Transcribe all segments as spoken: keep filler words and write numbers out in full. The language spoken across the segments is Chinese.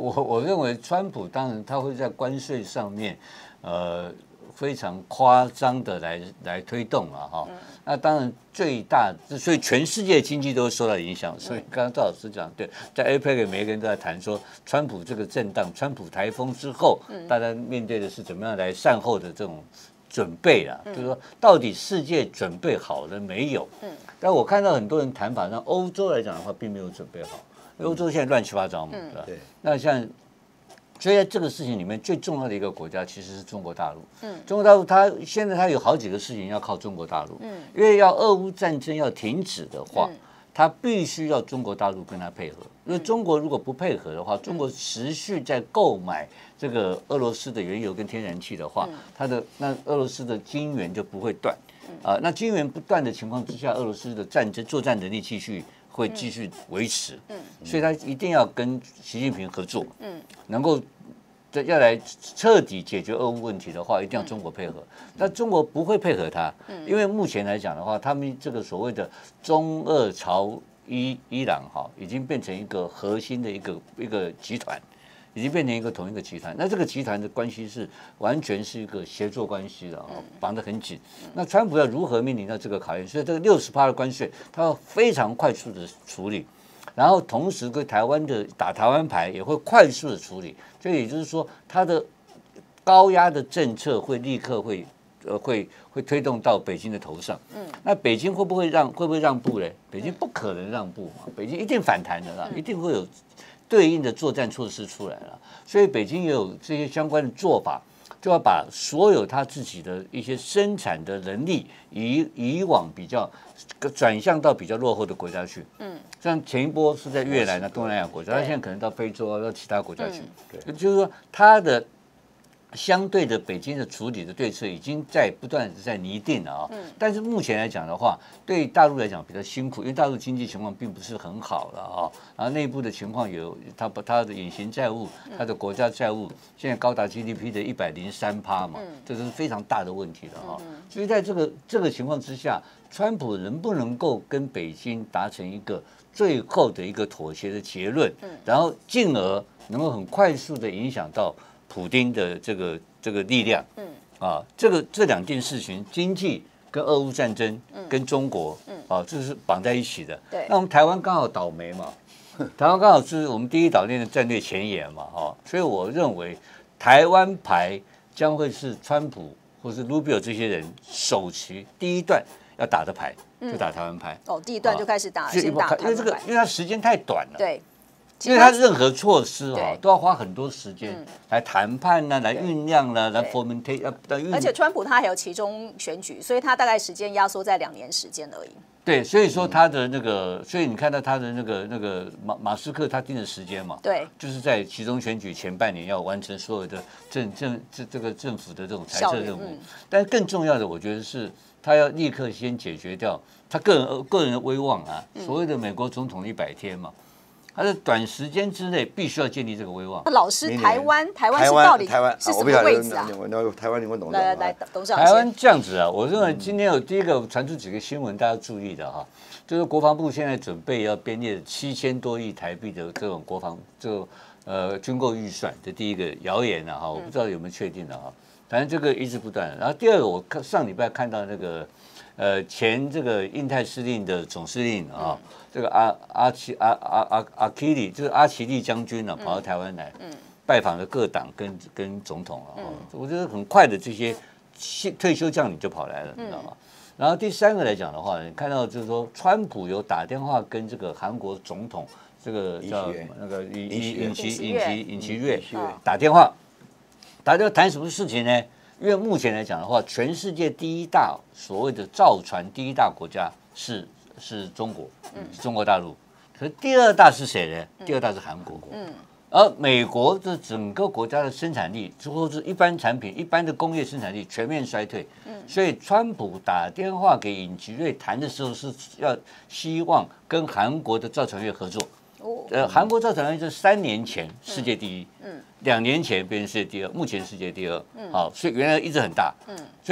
我我认为川普当然他会在关税上面，呃，非常夸张的来来推动了哈。那当然最大，所以全世界经济都会受到影响。所以刚刚赵老师讲，对，在 A P E C 每个人都在谈说，川普这个震荡，川普台风之后，大家面对的是怎么样来善后的这种准备啊，就是说到底世界准备好了没有？但我看到很多人谈法上，欧洲来讲的话，并没有准备好。欧洲现在乱七八糟嘛，对吧？对。那像，所以在这个事情里面，最重要的一个国家其实是中国大陆。嗯。中国大陆它现在它有好几个事情要靠中国大陆。嗯。因为要俄乌战争要停止的话，它必须要中国大陆跟它配合。因为中国如果不配合的话，中国持续在购买这个俄罗斯的原油跟天然气的话，它的那俄罗斯的金源就不会断。啊，那金源不断的情况之下，俄罗斯的战争作战能力继续。会继续维持，嗯，所以他一定要跟习近平合作，嗯，能够要来彻底解决俄乌问题的话，一定要中国配合。那中国不会配合他，因为目前来讲的话，他们这个所谓的中俄朝伊伊朗哈，已经变成一个核心的一个一个集团。已经变成一个同一个集团，那这个集团的关系是完全是一个协作关系的啊，绑得很紧。那川普要如何面临到这个考验？所以这个六十趴的关税，他要非常快速的处理，然后同时跟台湾的打台湾牌也会快速的处理。所以也就是说，他的高压的政策会立刻会呃会会推动到北京的头上。嗯，那北京会不会让会不会让步嘞？北京不可能让步嘛，北京一定反弹的啦，一定会有。对应的作战措施出来了，所以北京也有这些相关的做法，就要把所有他自己的一些生产的能力以以往比较转向到比较落后的国家去。嗯，像前一波是在越南的东南亚国家，他现在可能到非洲啊，到其他国家去。对，就是说他的。相对的，北京的处理的对策已经在不断的在拟定了啊。但是目前来讲的话，对大陆来讲比较辛苦，因为大陆经济情况并不是很好了啊。然后内部的情况有它它的隐形债务，它的国家债务现在高达 G D P 的一百零三趴嘛，这是非常大的问题的啊。所以在这个这个情况之下，川普能不能够跟北京达成一个最后的一个妥协的结论，然后进而能够很快速的影响到。普丁的这个这个力量，嗯啊，这个这两件事情，经济跟俄乌战争，跟中国，嗯啊，这是绑在一起的。对，那我们台湾刚好倒霉嘛，台湾刚好是我们第一岛链的战略前沿嘛，哈，所以我认为台湾牌将会是川普或是 Rubio 这些人首期第一段要打的牌，就打台湾牌。 哦，第一段就开始打，先打台湾牌， 因为这个，因为它时间太短了。 对。 因为它任何措施啊，都要花很多时间来谈判呢，来酝酿呢，来 fermentate 要酝。 而且川普他还有其中选举，所以他大概时间压缩在两年时间而已。 对，所以说他的那个，所以你看到他的那个那个马马斯克他定的时间嘛， 对， 就是在其中选举前半年要完成所有的政政这这个政府的这种财政任务。但更重要的，我觉得是他要立刻先解决掉他个人个人的威望啊，所谓的美国总统一百天嘛。他在短时间之内必须要建立这个威望。 老师，台湾台湾是到底台湾是什么位置啊？ 台湾你们懂？ 来来来，董事长。 台湾这样子啊，我认为今天有第一个传出几个新闻，大家注意的哈，就是国防部现在准备要编列七千多亿台币的这种国防这个呃军购预算的第一个谣言啊哈，我不知道有没有确定的哈，反正这个一直不断。然后第二个，我看上礼拜看到那个。呃，前这个印太司令的总司令啊，嗯、这个阿阿奇阿阿阿阿基里，就是阿奇利将军呢、啊，跑到台湾来，嗯、拜访了各党跟跟总统了、啊。嗯、我觉得很快的这些退休将领就跑来了，你知道吗？嗯、然后第三个来讲的话，你看到就是说，川普有打电话跟这个韩国总统，这个叫那个尹尹尹锡尹锡尹锡悦打电话，打电话谈什么事情呢？因为目前来讲的话，全世界第一大所谓的造船第一大国家是是中国，是中国大陆。可是第二大是谁呢？第二大是韩国。嗯，而美国的整个国家的生产力，之后是一般产品、一般的工业生产力全面衰退。嗯，所以川普打电话给尹锡悦谈的时候，是要希望跟韩国的造船业合作。呃，韩国造船业是三年前世界第一，嗯，两年前变成世界第二，目前世界第二，嗯，好，所以原来一直很大，嗯，所以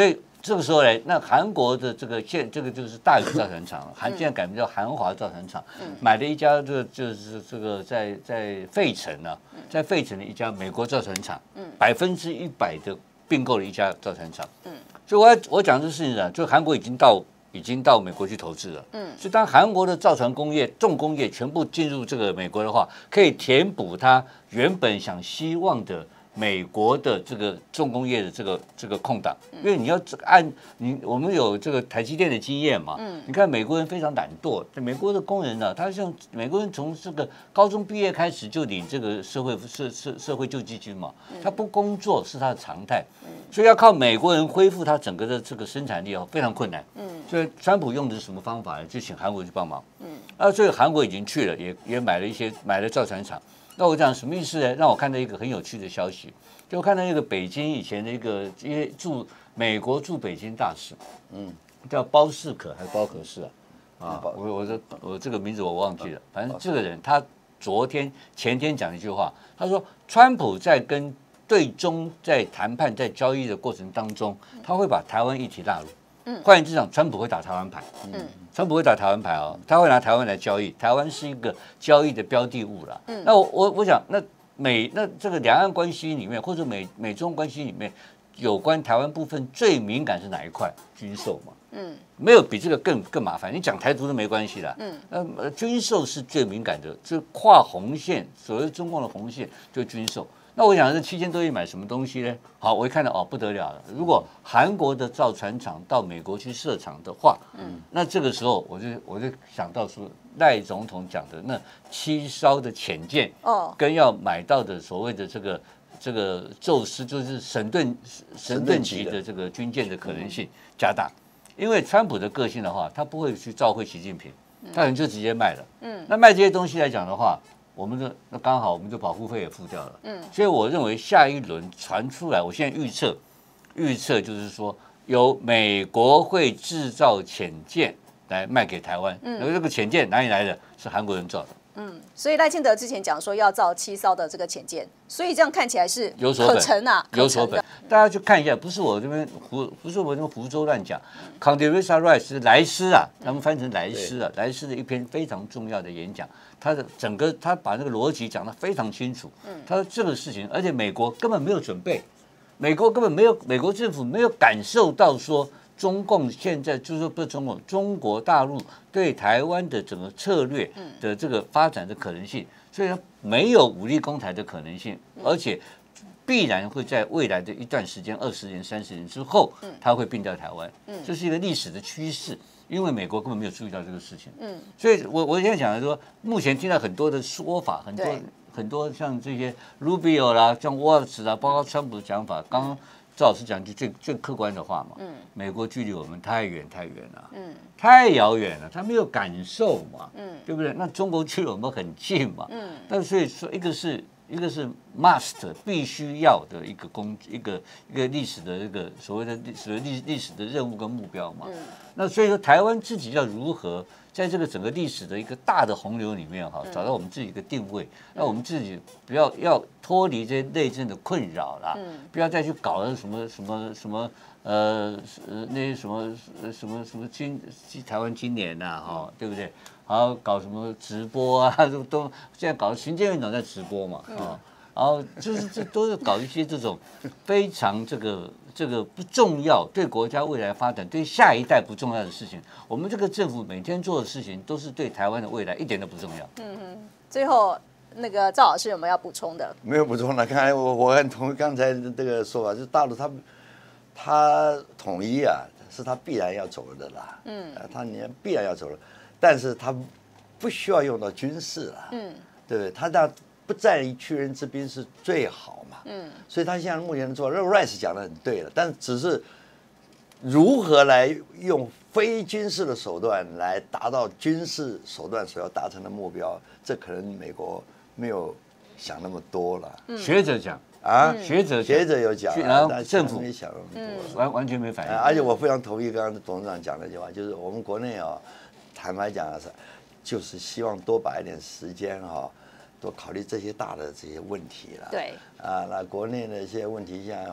这个时候呢，那韩国的这个现这个就是大宇造船厂，韩现在改名叫韩华造船厂，买了一家这个就是这个在在费城呢，在费城的一家美国造船厂，百分之一百的并购了一家造船厂。所以我要我讲这个事情呢，就韩国已经到已经到美国去投资了。所以当韩国的造船工业、重工业全部进入这个美国的话，可以填补它原本想希望的。美国的这个重工业的这个这个空档，因为你要按你我们有这个台积电的经验嘛，嗯，你看美国人非常懒惰，美国的工人呢、啊，他像美国人从这个高中毕业开始就领这个社会社社社会救济金嘛，他不工作是他的常态，所以要靠美国人恢复他整个的这个生产力哦，非常困难，嗯，所以川普用的是什么方法呢？就请韩国去帮忙，嗯，啊，所以韩国已经去了，也也买了一些买了造船厂。那我讲什么意思呢？让我看到一个很有趣的消息，就看到一个北京以前的一个因为驻美国驻北京大使，嗯，叫包世可还是包可士啊？啊，我我这我这个名字我忘记了，反正这个人他昨天前天讲一句话，他说川普在跟对中在谈判在交易的过程当中，他会把台湾议题纳入。换言之讲，川普会打台湾牌。嗯，川普会打台湾牌哦，他会拿台湾来交易，台湾是一个交易的标的物啦。嗯，那我我我想，那美那这个两岸关系里面，或者美美中关系里面，有关台湾部分最敏感是哪一块？军售嘛。嗯，没有比这个更更麻烦。你讲台独都没关系啦。嗯，呃，军售是最敏感的，就跨红线，所谓中共的红线就是军售。那我想这七千多亿买什么东西呢？好，我一看到哦不得了了，如果韩国的造船厂到美国去设厂的话，嗯，那这个时候我就我就想到说赖总统讲的那七艘的潜舰，哦，跟要买到的所谓的这个这个宙斯就是神盾神盾级的这个军舰的可能性加大，因为川普的个性的话，他不会去召会习近平，他可能就直接卖了，嗯，那卖这些东西来讲的话。我们的那刚好，我们的保护费也付掉了，嗯，所以我认为下一轮传出来，我现在预测，预测就是说，由美国会制造潜舰来卖给台湾，嗯，而这个潜舰哪里来的？是韩国人造的， 嗯，所以赖清德之前讲说要造七艘的这个潜舰，所以这样看起来是可成啊， 有所本。大家去看一下，不是我这边胡，不是我这边胡诌乱讲 ，Condoleezza Rice 是莱斯啊，他们翻成莱斯啊，莱斯的一篇非常重要的演讲。他的整个他把那个逻辑讲得非常清楚。他说这个事情，而且美国根本没有准备，美国根本没有，美国政府没有感受到说中共现在就是说不是中共，中国大陆对台湾的整个策略的这个发展的可能性，所以没有武力攻台的可能性，而且必然会在未来的一段时间，二十年、三十年之后，它会并掉台湾。这是一个历史的趋势。因为美国根本没有注意到这个事情，嗯，所以我我现在讲的说，目前听到很多的说法，很多很多像这些 Rubio 啦，像沃尔茨啦，包括川普的讲法，刚刚赵老师讲句最最客观的话嘛，嗯，美国距离我们太远太远了，嗯，太遥远了，他没有感受嘛，嗯，对不对？那中国距离我们很近嘛，嗯，那所以说一个是。一个是 must 必须要的一个工一个一个历史的一个所谓的历史历历史的任务跟目标嘛。嗯、那所以说台湾自己要如何在这个整个历史的一个大的洪流里面哈，找到我们自己一个定位。那我们自己不要要脱离这些内政的困扰啦，嗯、不要再去搞那什么什么什么呃呃那些什么什么什么今台湾今年呐、啊、哈，对不对？然后搞什么直播啊，都都现在搞行政院长在直播嘛，啊，然后就是这都是搞一些这种非常这个这个不重要，对国家未来发展、对下一代不重要的事情。我们这个政府每天做的事情，都是对台湾的未来一点都不重要。 嗯哼，最后那个赵老师有没有要补充的？ 没有补充了。刚才我我很同意刚才这个说法，就是大陆它它统一啊，是它必然要走的啦。嗯，它你必然要走了。但是他不需要用到军事了，嗯，对不对？他那不在于屈人之兵是最好嘛，嗯，所以他现在目前的做法 ，Rice 讲的很对了，但只是如何来用非军事的手段来达到军事手段所要达成的目标，这可能美国没有想那么多了。 嗯、学者讲啊， 学者学者有讲， 然后政府没想那么多， 完完全没反应。 而且我非常同意刚刚董事长讲的一句话，就是我们国内啊。坦白讲是，就是希望多把一点时间哈、哦，多考虑这些大的这些问题了。 对。 啊，那国内的一些问题，像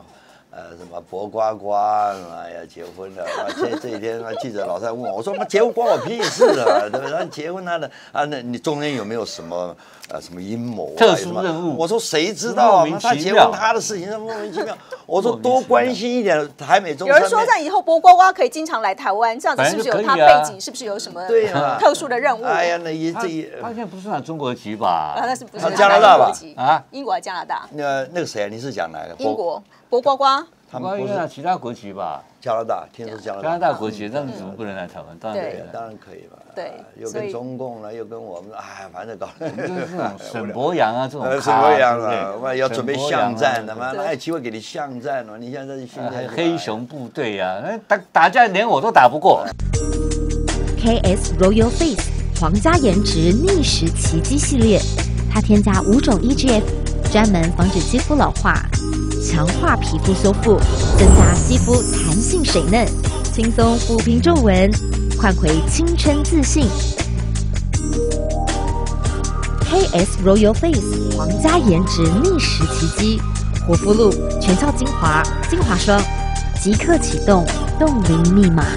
呃，什么博呱呱，哎呀，结婚了。啊，这这一天，那记者老在问我，我说妈，结婚关我屁事啊，对不对？那结婚他的啊，那你中间有没有什么呃什么阴谋、啊、 特殊任务？ 我说谁知道啊？他结婚他的事情，莫名其妙。我说多关心一点台美中。 有人说，在以后博呱呱可以经常来台湾，这样子是不是有他背景？是不是有什么对啊特殊的任务？ 哎呀，那一这一他现在不是拿中国籍吧？ 啊，那是不是加拿大吧？ 啊，英国还是加拿大？ 那那个谁啊？你是讲哪个？ 英国博呱呱。 他们不是拿其他国籍吧？ 加拿大，听说加拿大。 加拿大国籍，那怎么不能来台湾？当然可以， 当然可以嘛。 对， 又跟中共了，又跟我们，哎，反正搞。 就是这种沈伯洋啊，这种。 沈伯洋啊，妈要准备巷战的嘛，哪有机会给你巷战呢？你现在在训练黑熊部队啊，那打打架连我都打不过。 K S Royal Face 皇家颜值逆时奇迹系列，它添加五种 E G F， 专门防止肌肤老化。强化皮肤修复，增加肌肤弹性水嫩，轻松抚平皱纹，换回青春自信。K S Royal Face 皇家颜值逆时奇迹，活肤露、全效精华、精华霜，即刻启动冻龄密码。